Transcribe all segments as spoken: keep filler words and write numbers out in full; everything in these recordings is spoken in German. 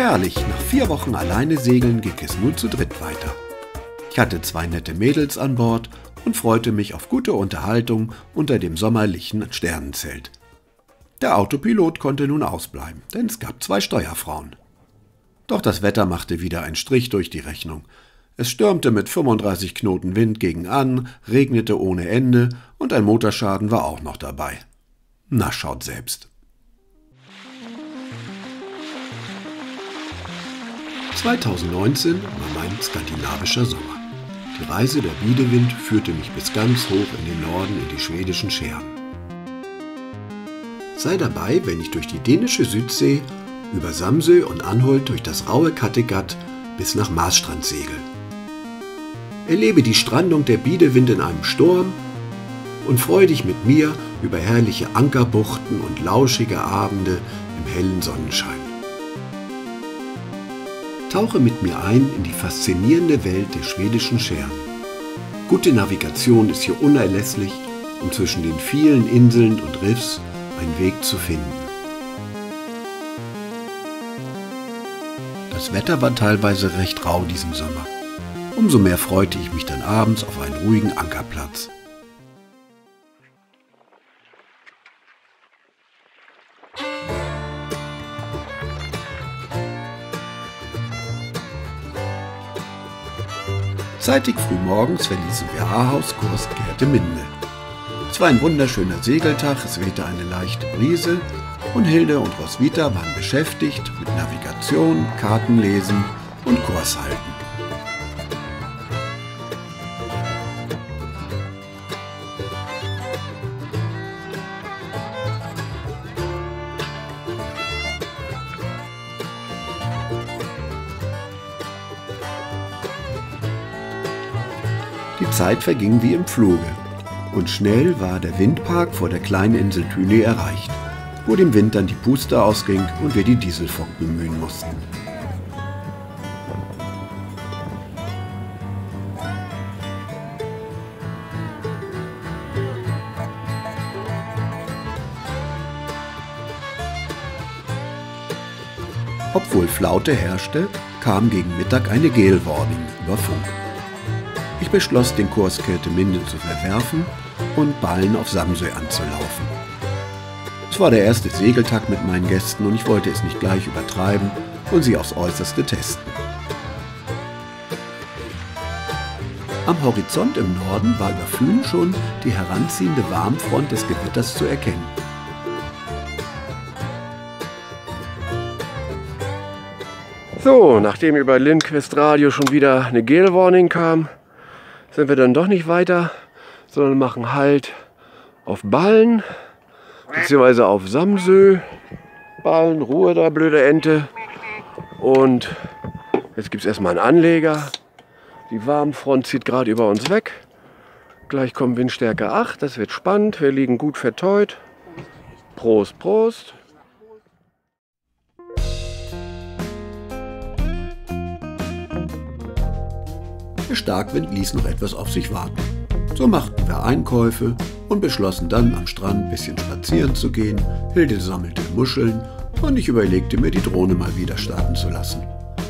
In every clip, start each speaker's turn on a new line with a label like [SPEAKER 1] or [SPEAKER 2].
[SPEAKER 1] Herrlich, nach vier Wochen alleine segeln ging es nun zu dritt weiter. Ich hatte zwei nette Mädels an Bord und freute mich auf gute Unterhaltung unter dem sommerlichen Sternenzelt. Der Autopilot konnte nun ausbleiben, denn es gab zwei Steuerfrauen. Doch das Wetter machte wieder einen Strich durch die Rechnung. Es stürmte mit fünfunddreißig Knoten Wind gegen an, regnete ohne Ende und ein Motorschaden war auch noch dabei. Na, schaut selbst. zweitausendneunzehn war mein skandinavischer Sommer. Die Reise der Bidewind führte mich bis ganz hoch in den Norden in die schwedischen Scheren. Sei dabei, wenn ich durch die dänische Südsee, über Samsø und Anholt durch das raue Kattegat bis nach Marstrand segel. Erlebe die Strandung der Bidewind in einem Sturm und freue dich mit mir über herrliche Ankerbuchten und lauschige Abende im hellen Sonnenschein. Tauche mit mir ein in die faszinierende Welt der schwedischen Scheren. Gute Navigation ist hier unerlässlich, um zwischen den vielen Inseln und Riffs einen Weg zu finden. Das Wetter war teilweise recht rau diesen Sommer. Umso mehr freute ich mich dann abends auf einen ruhigen Ankerplatz. Zeitig frühmorgens verließen wir Ahaus Kurs Kerteminde. Es war ein wunderschöner Segeltag, es wehte eine leichte Brise und Hilde und Roswitha waren beschäftigt mit Navigation, Kartenlesen und Kurs halten. Die Zeit verging wie im Fluge und schnell war der Windpark vor der kleinen Insel Thyle erreicht, wo dem Wind dann die Puste ausging und wir die Dieselfock bemühen mussten. Obwohl Flaute herrschte, kam gegen Mittag eine Gale Warning über Funk. Ich beschloss, den Kurs Kerteminde zu verwerfen und Ballen auf Samsø anzulaufen. Es war der erste Segeltag mit meinen Gästen und ich wollte es nicht gleich übertreiben und sie aufs Äußerste testen. Am Horizont im Norden war über Fyn schon die heranziehende Warmfront des Gewitters zu erkennen.
[SPEAKER 2] So, nachdem über Lindquist Radio schon wieder eine Gale Warning kam, sind wir dann doch nicht weiter, sondern machen Halt auf Ballen, beziehungsweise auf Samsø. Ballen, Ruhe da, blöde Ente. Und jetzt gibt es erstmal einen Anleger. Die Warmfront zieht gerade über uns weg. Gleich kommt Windstärke acht, das wird spannend. Wir liegen gut verteut. Prost, Prost.
[SPEAKER 1] Der Starkwind ließ noch etwas auf sich warten. So machten wir Einkäufe und beschlossen dann, am Strand ein bisschen spazieren zu gehen. Hilde sammelte Muscheln und ich überlegte mir, die Drohne mal wieder starten zu lassen.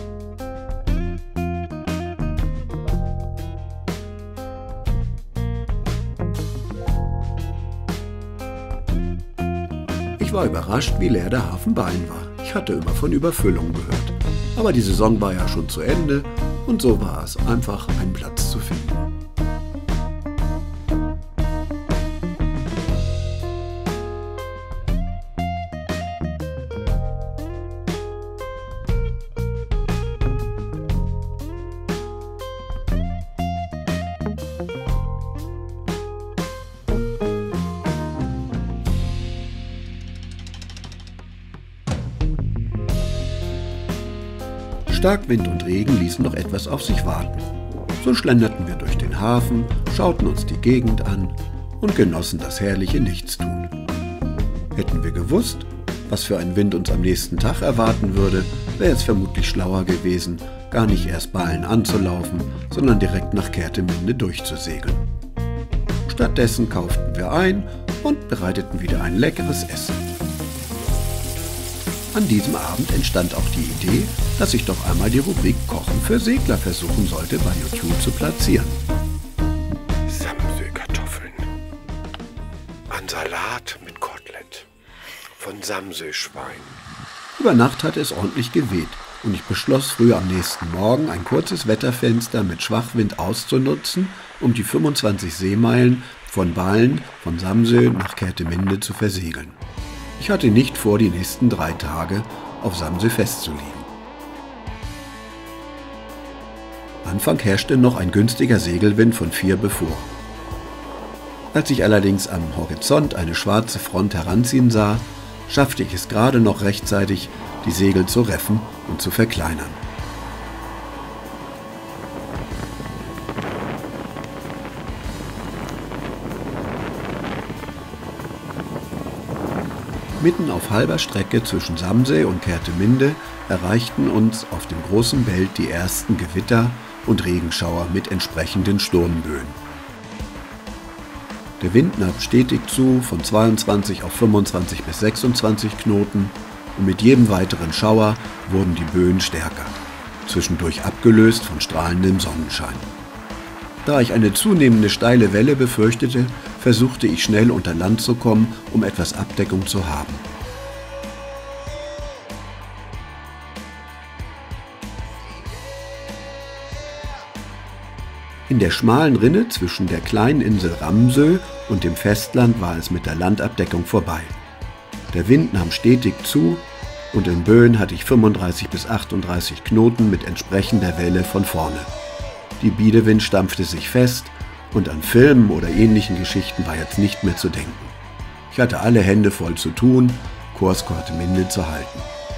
[SPEAKER 1] Ich war überrascht, wie leer der Hafen Ballen war. Ich hatte immer von Überfüllung gehört. Aber die Saison war ja schon zu Ende und so war es einfach, einen Platz zu finden. Starkwind und Regen ließen noch etwas auf sich warten. So schlenderten wir durch den Hafen, schauten uns die Gegend an und genossen das herrliche Nichtstun. Hätten wir gewusst, was für ein Wind uns am nächsten Tag erwarten würde, wäre es vermutlich schlauer gewesen, gar nicht erst Ballen anzulaufen, sondern direkt nach Kerteminde durchzusegeln. Stattdessen kauften wir ein und bereiteten wieder ein leckeres Essen. An diesem Abend entstand auch die Idee, dass ich doch einmal die Rubrik Kochen für Segler versuchen sollte, bei YouTube zu platzieren.
[SPEAKER 2] Samsö-Kartoffeln. An Salat mit Kotelett. Von Samsö-Schwein.
[SPEAKER 1] Über Nacht hatte es ordentlich geweht und ich beschloss, früh am nächsten Morgen ein kurzes Wetterfenster mit Schwachwind auszunutzen, um die fünfundzwanzig Seemeilen von Ballen, von Samsö nach Kerteminde zu versegeln. Ich hatte nicht vor, die nächsten drei Tage auf Samsö festzulegen. Anfang herrschte noch ein günstiger Segelwind von vier bevor. Als ich allerdings am Horizont eine schwarze Front heranziehen sah, schaffte ich es gerade noch rechtzeitig, die Segel zu reffen und zu verkleinern. Mitten auf halber Strecke zwischen Samsö und Kerteminde erreichten uns auf dem großen Belt die ersten Gewitter und Regenschauer mit entsprechenden Sturmböen. Der Wind nahm stetig zu, von zweiundzwanzig auf fünfundzwanzig bis sechsundzwanzig Knoten, und mit jedem weiteren Schauer wurden die Böen stärker, zwischendurch abgelöst von strahlendem Sonnenschein. Da ich eine zunehmende steile Welle befürchtete, versuchte ich schnell unter Land zu kommen, um etwas Abdeckung zu haben. In der schmalen Rinne zwischen der kleinen Insel Ramsö und dem Festland war es mit der Landabdeckung vorbei. Der Wind nahm stetig zu und in Böen hatte ich fünfunddreißig bis achtunddreißig Knoten mit entsprechender Welle von vorne. Die Biederwind stampfte sich fest und an Filmen oder ähnlichen Geschichten war jetzt nicht mehr zu denken. Ich hatte alle Hände voll zu tun, Kurs Kerteminde zu halten.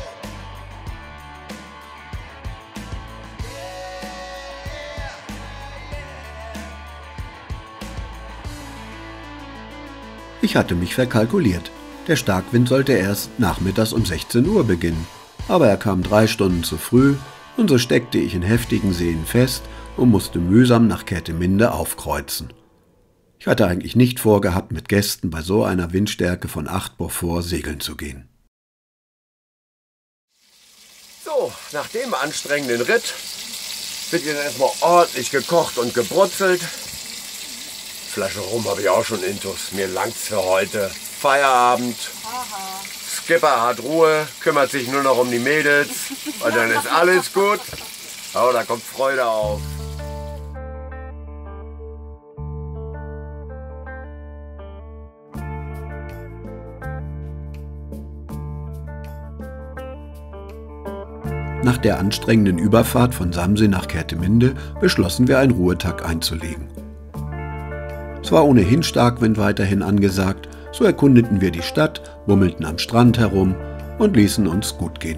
[SPEAKER 1] Ich hatte mich verkalkuliert. Der Starkwind sollte erst nachmittags um sechzehn Uhr beginnen, aber er kam drei Stunden zu früh und so steckte ich in heftigen Seen fest und musste mühsam nach Kerteminde aufkreuzen. Ich hatte eigentlich nicht vorgehabt, mit Gästen bei so einer Windstärke von acht Beaufort segeln zu gehen.
[SPEAKER 2] So, nach dem anstrengenden Ritt wird jetzt erstmal ordentlich gekocht und gebrutzelt. Flasche Rum habe ich auch schon intus. Mir langt's für heute. Feierabend. Aha. Skipper hat Ruhe, kümmert sich nur noch um die Mädels und dann ist alles gut. Oh, da kommt Freude auf.
[SPEAKER 1] Nach der anstrengenden Überfahrt von Samsö nach Kerteminde beschlossen wir, einen Ruhetag einzulegen. Es war ohnehin Starkwind weiterhin angesagt, so erkundeten wir die Stadt, bummelten am Strand herum und ließen uns gut gehen.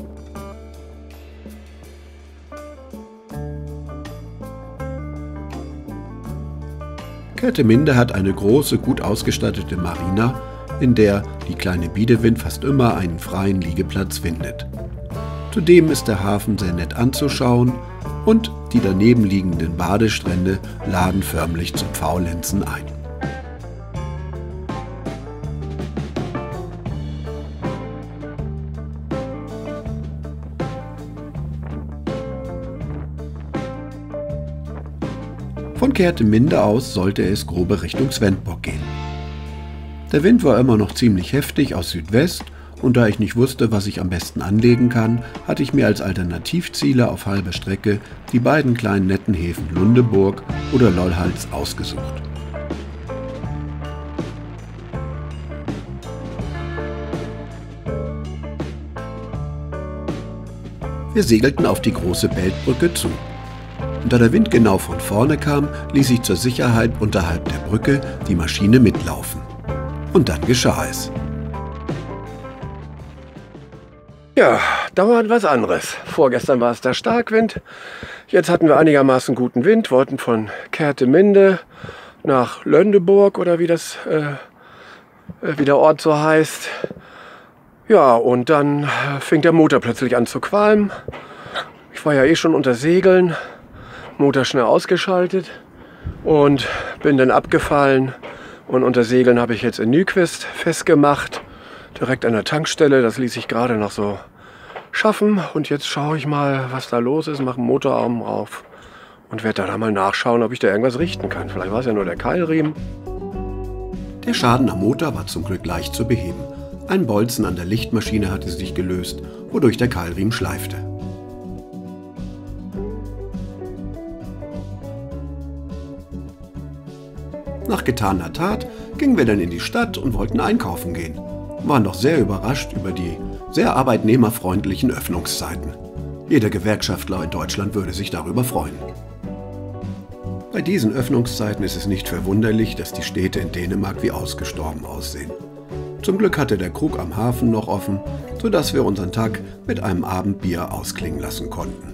[SPEAKER 1] Kerteminde hat eine große, gut ausgestattete Marina, in der die kleine Biederwind fast immer einen freien Liegeplatz findet. Zudem ist der Hafen sehr nett anzuschauen und die daneben liegenden Badestrände laden förmlich zum Faulenzen ein. Von Kerteminde aus sollte es grobe Richtung Svendborg gehen. Der Wind war immer noch ziemlich heftig aus Südwest und da ich nicht wusste, was ich am besten anlegen kann, hatte ich mir als Alternativziele auf halber Strecke die beiden kleinen netten Häfen Lundeburg oder Lollhals ausgesucht. Wir segelten auf die große Beltbrücke zu. Und da der Wind genau von vorne kam, ließ ich zur Sicherheit unterhalb der Brücke die Maschine mitlaufen. Und dann geschah es.
[SPEAKER 2] Ja, dauernd was anderes. Vorgestern war es der Starkwind. Jetzt hatten wir einigermaßen guten Wind, wollten von Kerteminde nach Lundeburg oder wie das äh, wie der Ort so heißt. Ja, und dann fing der Motor plötzlich an zu qualmen. Ich war ja eh schon unter Segeln, Motor schnell ausgeschaltet und bin dann abgefallen. Und unter Segeln habe ich jetzt in Nyquist festgemacht. direkt an der Tankstelle. Das ließ sich gerade noch so schaffen. Und jetzt schaue ich mal, was da los ist, mache den Motorarm auf und werde da mal nachschauen, ob ich da irgendwas richten kann. Vielleicht war es ja nur der Keilriemen.
[SPEAKER 1] Der Schaden am Motor war zum Glück leicht zu beheben. Ein Bolzen an der Lichtmaschine hatte sich gelöst, wodurch der Keilriemen schleifte. Nach getaner Tat gingen wir dann in die Stadt und wollten einkaufen gehen. Waren doch sehr überrascht über die sehr arbeitnehmerfreundlichen Öffnungszeiten. Jeder Gewerkschaftler in Deutschland würde sich darüber freuen. Bei diesen Öffnungszeiten ist es nicht verwunderlich, dass die Städte in Dänemark wie ausgestorben aussehen. Zum Glück hatte der Krug am Hafen noch offen, sodass wir unseren Tag mit einem Abendbier ausklingen lassen konnten.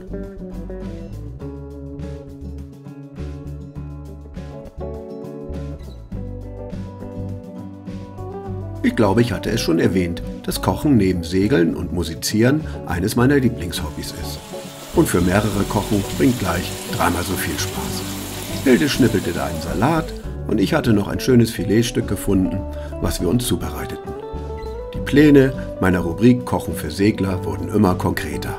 [SPEAKER 1] Ich glaube, ich hatte es schon erwähnt, dass Kochen neben Segeln und Musizieren eines meiner Lieblingshobbys ist. Und für mehrere Kochen bringt gleich dreimal so viel Spaß. Hilde schnippelte da einen Salat und ich hatte noch ein schönes Filetstück gefunden, was wir uns zubereiteten. Die Pläne meiner Rubrik Kochen für Segler wurden immer konkreter.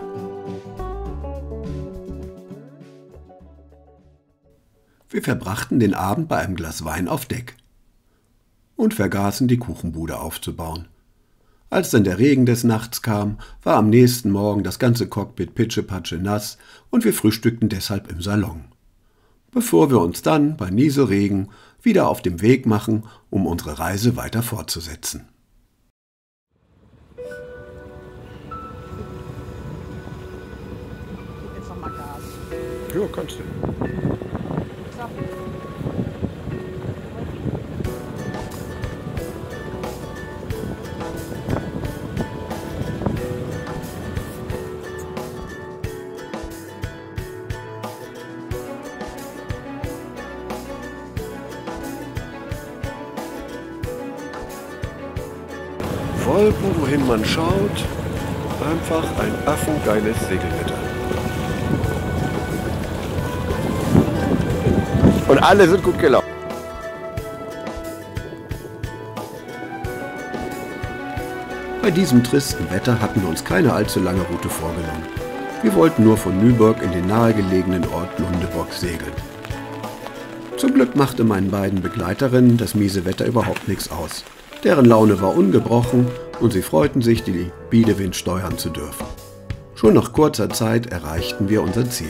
[SPEAKER 1] Wir verbrachten den Abend bei einem Glas Wein auf Deck und vergaßen, die Kuchenbude aufzubauen. Als dann der Regen des Nachts kam, war am nächsten Morgen das ganze Cockpit pitschepatsche nass und wir frühstückten deshalb im Salon, bevor wir uns dann bei Nieselregen wieder auf dem Weg machen, um unsere Reise weiter fortzusetzen.
[SPEAKER 3] Jetzt noch mal Gas.
[SPEAKER 2] Ja, kannst du. Wolken, wohin man schaut, einfach ein affengeiles Segelwetter. Und alle sind gut gelaufen.
[SPEAKER 1] Bei diesem tristen Wetter hatten wir uns keine allzu lange Route vorgenommen. Wir wollten nur von Nyborg in den nahegelegenen Ort Lundeborg segeln. Zum Glück machte meinen beiden Begleiterinnen das miese Wetter überhaupt nichts aus. Deren Laune war ungebrochen und sie freuten sich, die Bidewind steuern zu dürfen. Schon nach kurzer Zeit erreichten wir unser Ziel.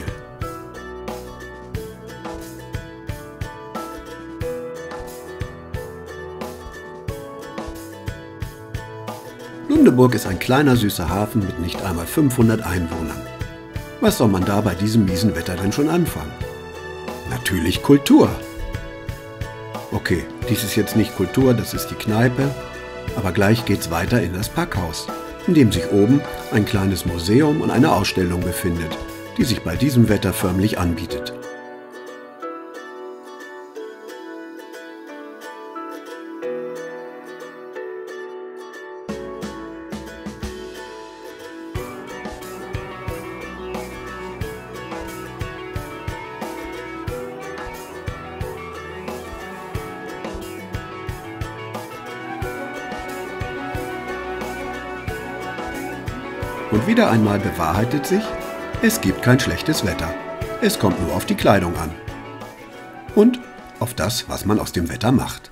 [SPEAKER 1] Lundeborg ist ein kleiner süßer Hafen mit nicht einmal fünfhundert Einwohnern. Was soll man da bei diesem miesen Wetter denn schon anfangen? Natürlich Kultur. Okay, dies ist jetzt nicht Kultur, das ist die Kneipe, aber gleich geht's weiter in das Packhaus, in dem sich oben ein kleines Museum und eine Ausstellung befindet, die sich bei diesem Wetter förmlich anbietet. Und wieder einmal bewahrheitet sich, es gibt kein schlechtes Wetter. Es kommt nur auf die Kleidung an. Und auf das, was man aus dem Wetter macht.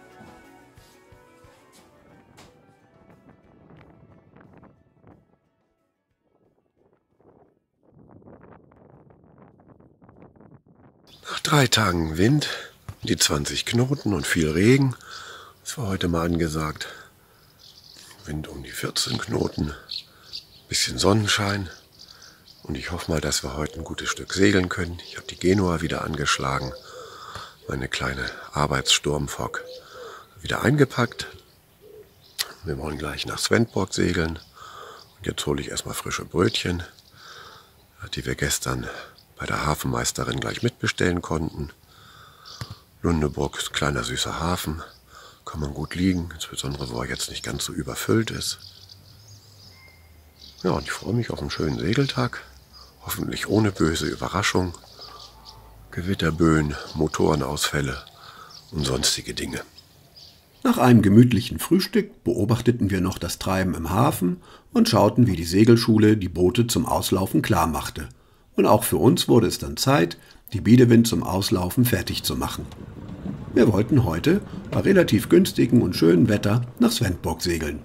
[SPEAKER 2] Nach drei Tagen Wind, die zwanzig Knoten und viel Regen, das war heute mal angesagt. Wind um die vierzehn Knoten. Bisschen Sonnenschein und ich hoffe mal, dass wir heute ein gutes Stück segeln können. Ich habe die Genua wieder angeschlagen, meine kleine Arbeitssturmfock wieder eingepackt. Wir wollen gleich nach Svendborg segeln und jetzt hole ich erstmal frische Brötchen, die wir gestern bei der Hafenmeisterin gleich mitbestellen konnten. Lundeborg ist ein kleiner süßer Hafen, kann man gut liegen, insbesondere wo er jetzt nicht ganz so überfüllt ist. Ja, und ich freue mich auf einen schönen Segeltag, hoffentlich ohne böse Überraschung, Gewitterböen, Motorenausfälle und sonstige Dinge.
[SPEAKER 1] Nach einem gemütlichen Frühstück beobachteten wir noch das Treiben im Hafen und schauten, wie die Segelschule die Boote zum Auslaufen klar machte. Und auch für uns wurde es dann Zeit, die Bidewind zum Auslaufen fertig zu machen. Wir wollten heute bei relativ günstigem und schönem Wetter nach Svendborg segeln.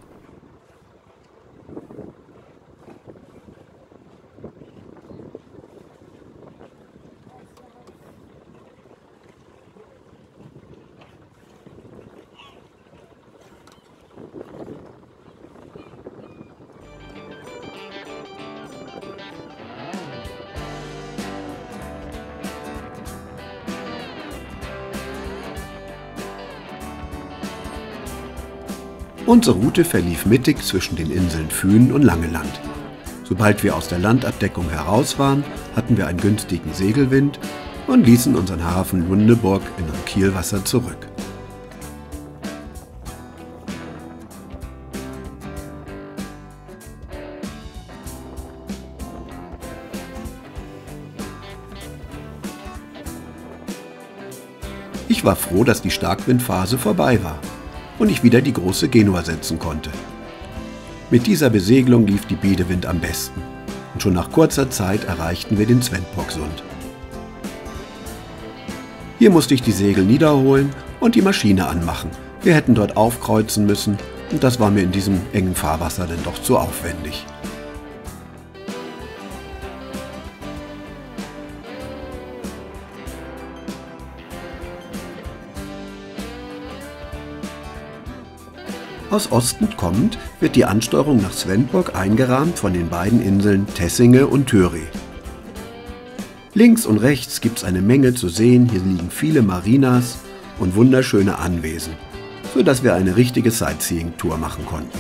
[SPEAKER 1] Unsere Route verlief mittig zwischen den Inseln Fühn und Langeland. Sobald wir aus der Landabdeckung heraus waren, hatten wir einen günstigen Segelwind und ließen unseren Hafen Lundeborg in ein Kielwasser zurück. Ich war froh, dass die Starkwindphase vorbei war und ich wieder die große Genua setzen konnte. Mit dieser Besegelung lief die Bidewind am besten und schon nach kurzer Zeit erreichten wir den Svendborgsund. Hier musste ich die Segel niederholen und die Maschine anmachen. Wir hätten dort aufkreuzen müssen und das war mir in diesem engen Fahrwasser dann doch zu aufwendig. Aus Osten kommend wird die Ansteuerung nach Svendborg eingerahmt von den beiden Inseln Tessinge und Thöre. Links und rechts gibt es eine Menge zu sehen, hier liegen viele Marinas und wunderschöne Anwesen, sodass wir eine richtige Sightseeing-Tour machen konnten.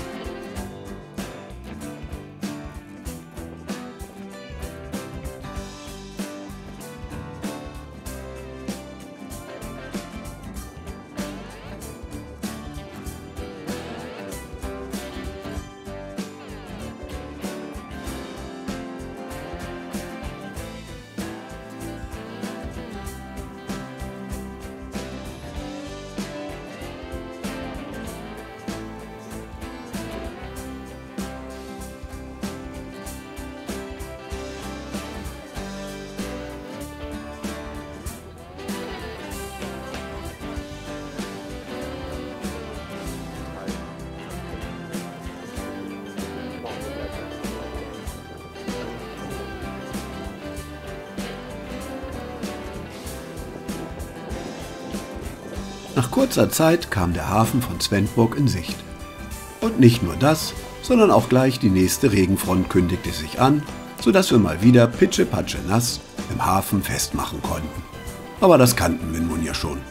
[SPEAKER 1] Nach kurzer Zeit kam der Hafen von Svendborg in Sicht. Und nicht nur das, sondern auch gleich die nächste Regenfront kündigte sich an, sodass wir mal wieder pitschepatsche nass im Hafen festmachen konnten. Aber das kannten wir nun ja schon.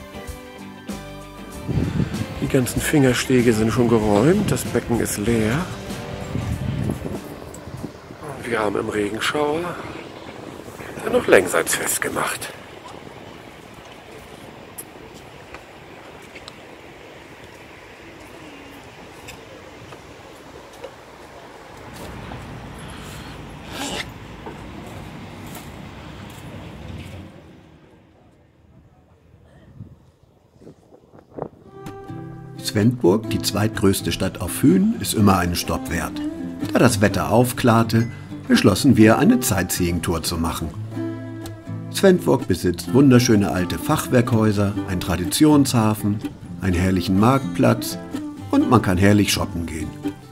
[SPEAKER 2] Die ganzen Fingerstege sind schon geräumt, das Becken ist leer. Und wir haben im Regenschauer dann noch längsseits festgemacht.
[SPEAKER 1] Svendborg, die zweitgrößte Stadt auf Fühn, ist immer einen Stopp wert. Da das Wetter aufklarte, beschlossen wir, eine Sightseeing-Tour zu machen. Svendborg besitzt wunderschöne alte Fachwerkhäuser, einen Traditionshafen, einen herrlichen Marktplatz und man kann herrlich shoppen gehen.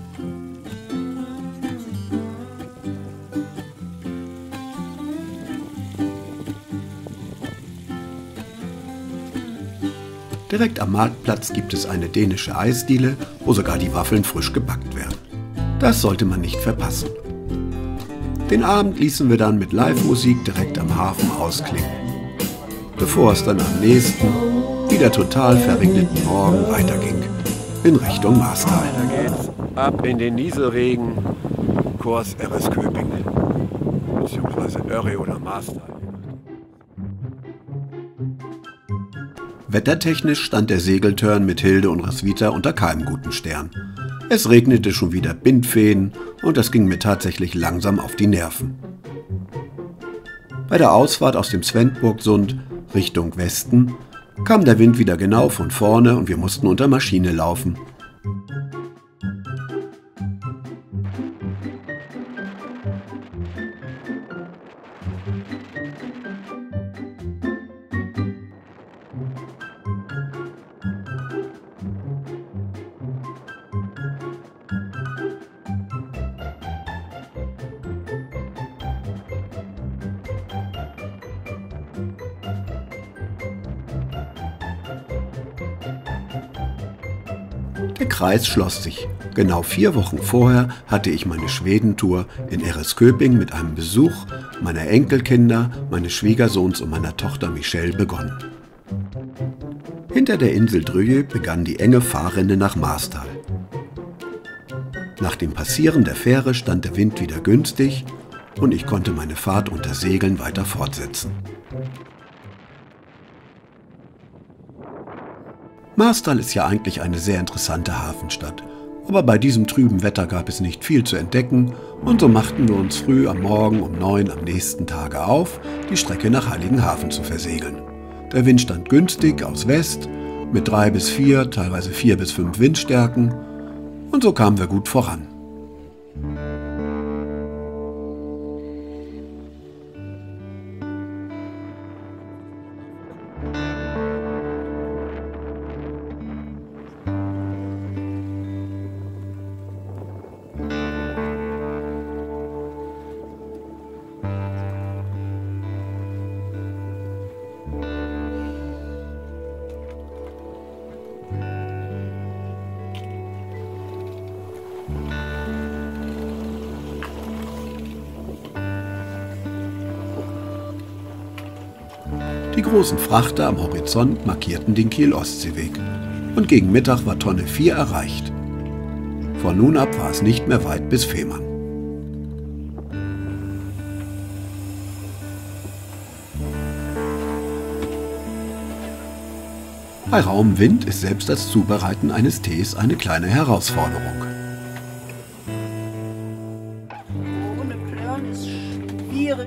[SPEAKER 1] Direkt am Marktplatz gibt es eine dänische Eisdiele, wo sogar die Waffeln frisch gebackt werden. Das sollte man nicht verpassen. Den Abend ließen wir dann mit Live-Musik direkt am Hafen ausklingen, bevor es dann am nächsten, wieder total verregneten Morgen weiterging, in Richtung Maastal.
[SPEAKER 2] Weiter geht's ab in den Nieselregen, Kurs Eresköping, beziehungsweise Örre oder Maastal.
[SPEAKER 1] Wettertechnisch stand der Segeltörn mit Hilde und Roswitha unter keinem guten Stern. Es regnete schon wieder Bindfäden und das ging mir tatsächlich langsam auf die Nerven. Bei der Ausfahrt aus dem Svendborgsund Richtung Westen kam der Wind wieder genau von vorne und wir mussten unter Maschine laufen. Der Kreis schloss sich. Genau vier Wochen vorher hatte ich meine Schwedentour in Eresköping mit einem Besuch meiner Enkelkinder, meines Schwiegersohns und meiner Tochter Michelle begonnen. Hinter der Insel Drüje begann die enge Fahrrinne nach Marstal. Nach dem Passieren der Fähre stand der Wind wieder günstig und ich konnte meine Fahrt unter Segeln weiter fortsetzen. Marstal ist ja eigentlich eine sehr interessante Hafenstadt, aber bei diesem trüben Wetter gab es nicht viel zu entdecken und so machten wir uns früh am Morgen um neun am nächsten Tage auf, die Strecke nach Heiligenhafen zu versegeln. Der Wind stand günstig aus West mit drei bis vier, teilweise vier bis fünf Windstärken und so kamen wir gut voran. Die großen Frachter am Horizont markierten den Kiel-Ostseeweg und gegen Mittag war Tonne vier erreicht. Von nun ab war es nicht mehr weit bis Fehmarn. Bei rauem Wind ist selbst das Zubereiten eines Tees eine kleine Herausforderung.
[SPEAKER 3] Ohne Plörn ist schwierig.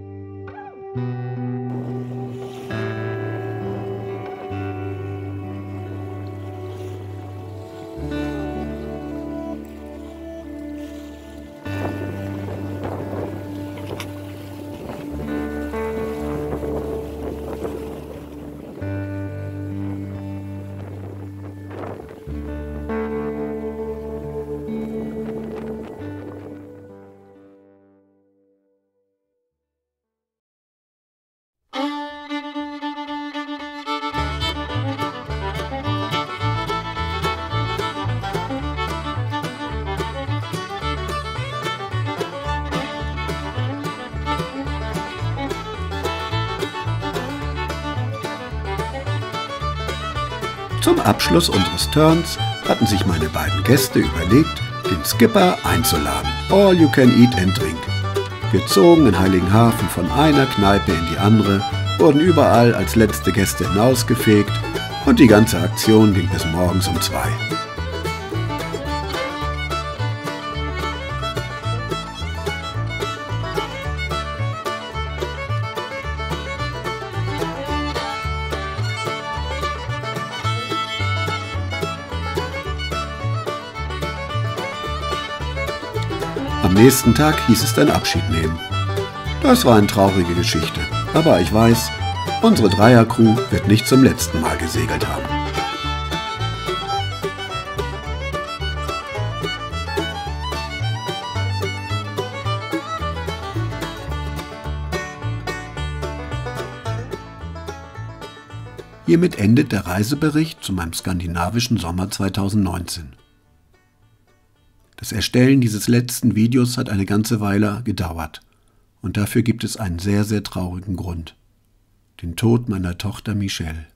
[SPEAKER 1] Zum Abschluss unseres Turns hatten sich meine beiden Gäste überlegt, den Skipper einzuladen. All you can eat and drink. Wir zogen in Heiligenhafen von einer Kneipe in die andere, wurden überall als letzte Gäste hinausgefegt und die ganze Aktion ging bis morgens um zwei. Am nächsten Tag hieß es dann Abschied nehmen. Das war eine traurige Geschichte, aber ich weiß, unsere Dreiercrew wird nicht zum letzten Mal gesegelt haben. Hiermit endet der Reisebericht zu meinem skandinavischen Sommer zweitausendneunzehn. Das Erstellen dieses letzten Videos hat eine ganze Weile gedauert und dafür gibt es einen sehr, sehr traurigen Grund: den Tod meiner Tochter Michelle.